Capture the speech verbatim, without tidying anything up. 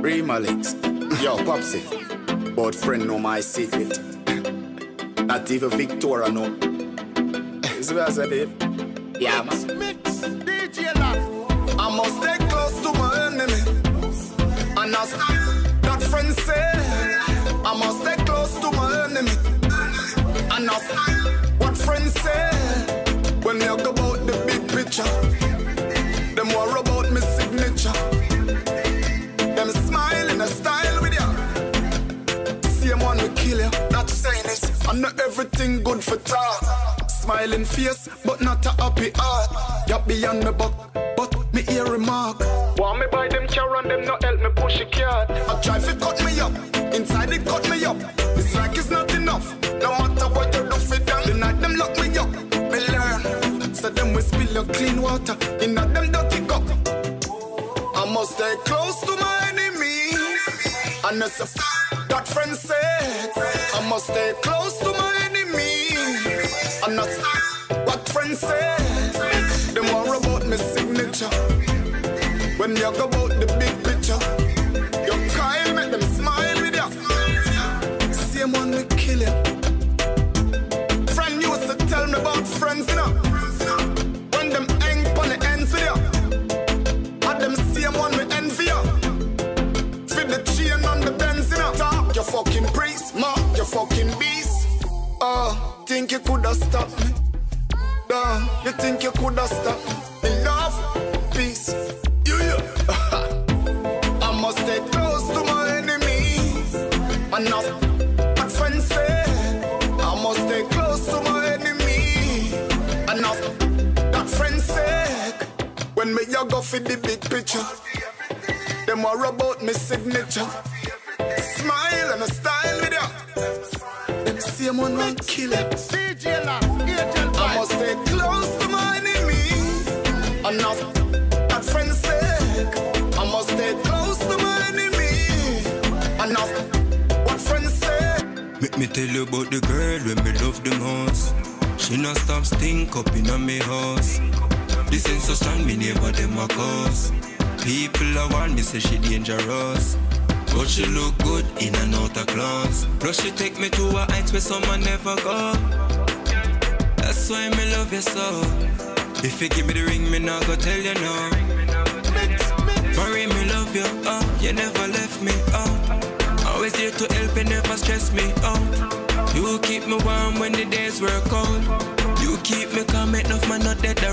Remalix. Yo, Popsy. But friend know my secret. Not even Victoria know. See what I said it? Yeah, man. Mix, D J Love. I must stay close to my enemy. And as that friend said, I must stay close to my enemy. And as what friend said, when they talk about the big picture, them worry about my signature. Them smile in a style with ya. Same one will kill ya. Not saying this, I know everything good for talk. Smiling face, but not a happy heart. You beyond me buck, but me hear remark. Want me buy them car and them not help me push a card. I try to cut me up, inside it cut me up. It's like it's not enough, no matter what you do for them. The night them lock me up, me learn. So them we spill your clean water in a them dirty cup. I must stay close to my enemy. And as a that friend said, I must stay close to my enemy. And that's what friends say. Them worry about my signature. When you go about the big picture, you Kyle make them smile with ya. Same one will kill ya. Friend used to tell me about friends, you know. When them hang pon the ends with ya, and them same one will envy ya. Fit the chain on the Benz, you know. Talk your fucking priest, mark your fucking beast. Oh. Think you coulda stopped me? Damn, you think you coulda stopped me? In love, peace, you, you. I must stay close to my enemy. And now, what friends say, I must stay close to my enemy. And now, that friend said, when me ya go for the big picture, them worry about me signature. Smile and a style with ya. Same one will kill it. D J Love, Angel I must stay close to my enemy. And now that friend said, I must stay close to my enemy. And now what friend said. Make me tell you about the girl when me love them house. She not stop stink up in a me house. This ain't so strong, me neighbor them a cause. People are warn me say she dangerous. But she look good in and out of clothes. Plus she take me to a heights where someone never go. That's why me love you so. If you give me the ring, me not go tell you no. Marie, me love you, oh. You never left me, oh. Always there to help and never stress me, oh. You keep me warm when the days were cold. You keep me calm, enough man not dead.